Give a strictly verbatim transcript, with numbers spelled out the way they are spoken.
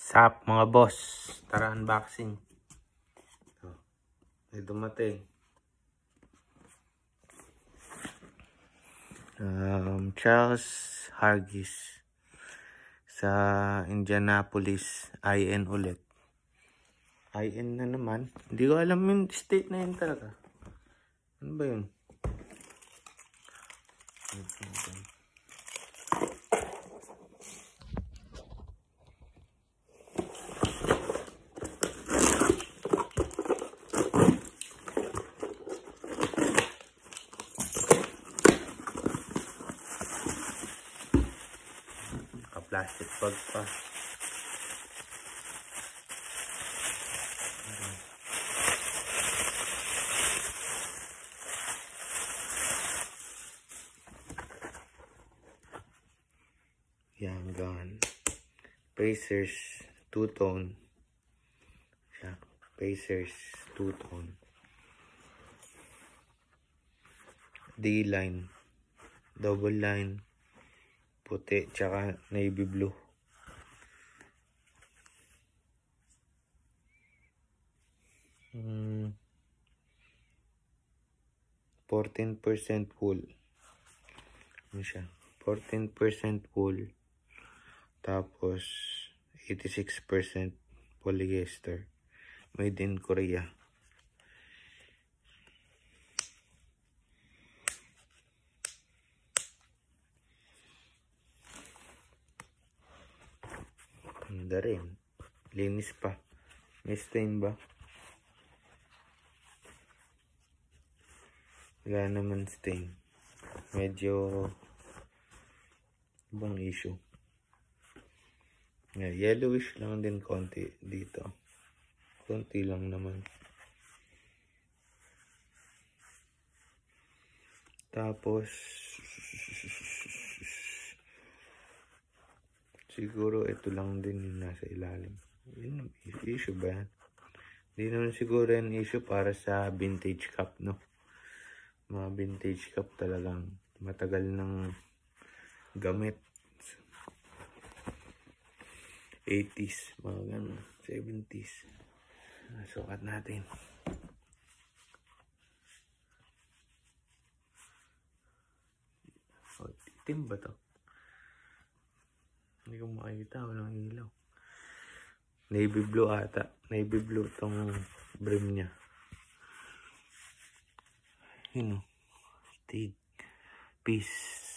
Sup mga boss, tara unboxing. Oh, may dumating. Um, Charles Hargis sa Indianapolis, I N ulit. I N na naman. Hindi ko alam yung state na yun talaga. Ano ba yun? Plastic bag pa. Yan, gone. Pacers two-tone. Siya. Pacers two-tone. D-line. Double line. Puti, tsaka navy blue. Hmm. fourteen percent wool. Ano siya? fourteen percent wool. Tapos, eighty-six percent polyester. Made in Korea. Ganda rin. Linis pa. May stain ba? Wala naman stain. Medyo ibang issue. Yeah, yellowish lang din konti dito. Konti lang naman. Tapos siguro ito lang din yung nasa ilalim. Yun, issue ba yan? Hindi naman siguro yung issue para sa vintage cup, no? Mga vintage cup talagang matagal ng gamit. eighties, mga ganun, seventies. Sukat natin. Oh, itim ba to? Hindi ko makikita, walang ilaw. Navy blue ata. Navy blue tong brim niya. Yun o. Stig. Peace.